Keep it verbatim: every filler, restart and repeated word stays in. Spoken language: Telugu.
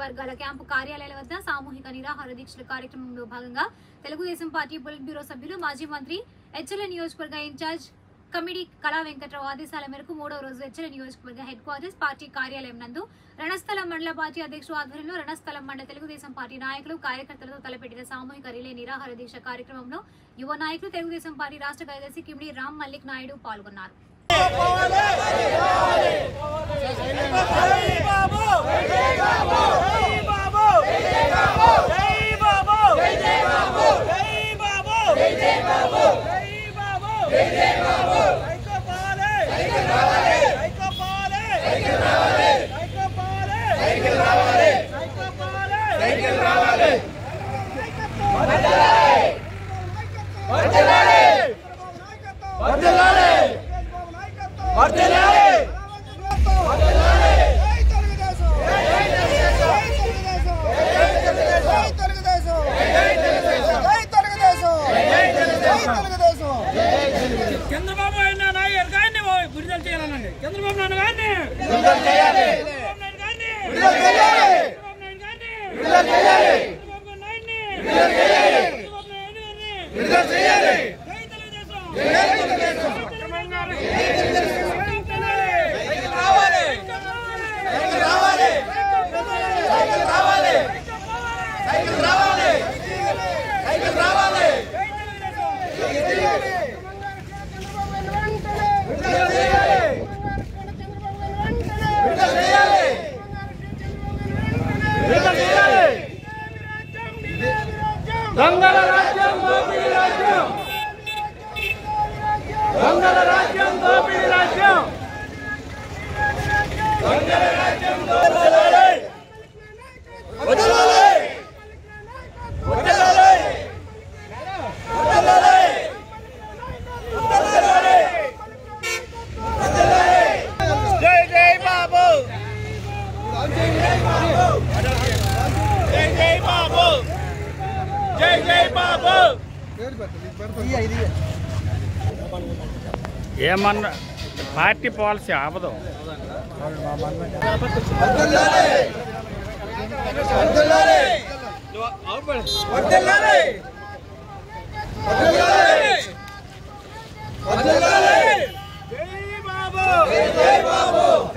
నియోజకవర్గాల క్యాంపు కార్యాలయాల వద్ద సామూహిక నిరాహార దీక్షల కార్యక్రమంలో భాగంగా తెలుగుదేశం పార్టీ పొలిట్ బ్యూరో సభ్యులు మాజీ మంత్రి హెచ్ఎల్ నియోజకవర్గ ఇన్ఛార్జ్ కమిటీ కళా వెంకట్రావు ఆదేశాల మేరకు మూడవ రోజు హెచ్ఎల్ నియోజకవర్గ హెడ్ క్వార్టర్స్ పార్టీ కార్యాలయం నందు రణస్థలం మండల పార్టీ అధ్యక్షుడు ఆధ్వర్యంలో రణస్థలం మండల తెలుగుదేశం పార్టీ నాయకులు కార్యకర్తలతో తలపెట్టిన సామూహిక రిలే నిరాహార దీక్ష కార్యక్రమంలో యువ నాయకులు తెలుగుదేశం పార్టీ రాష్ట్ర కార్యదర్శి కిమిడి రామ్ మల్లిక్ నాయుడు పాల్గొన్నారు. చంద్రబాబు అయినా నాయర్ గారిని విడుదల చేయాలనండి. చంద్రబాబు నాయుడు గారిని విడుదల చేయాలి. చంద్రబాబు నాయుడు గారిని విడుదల చేయాలి. చంద్రబాబు నాయుడిని విడుదల చేయాలి. చంద్రబాబు నాయుడిని విడుదల చేయాలి. జై తెలుగుదేశం. జై తెలుగుదేశం. జై తెలుగుదేశం. సైకిల్ రావాలి. సైకిల్ రావాలి. సైకిల్ రావాలి. సైకిల్ రావాలి. సైకిల్ రావాలి. జై తెలుగుదేశం. దొంగల రాజ్యం దోపిడీ రాజ్యం దొంగల రాజ్యం దోపిడీ రాజ్యం దొంగల రాజ్యం దోపిడీ వదలాలి వదలాలి వదలాలి వదలాలి వదలాలి జై జై బాబు జై జై బాబు జై జై బాబు జై జై బాబు ఏమన్నా పార్టీ పాలసీ ఆపదు. జై బాబు జై బాబు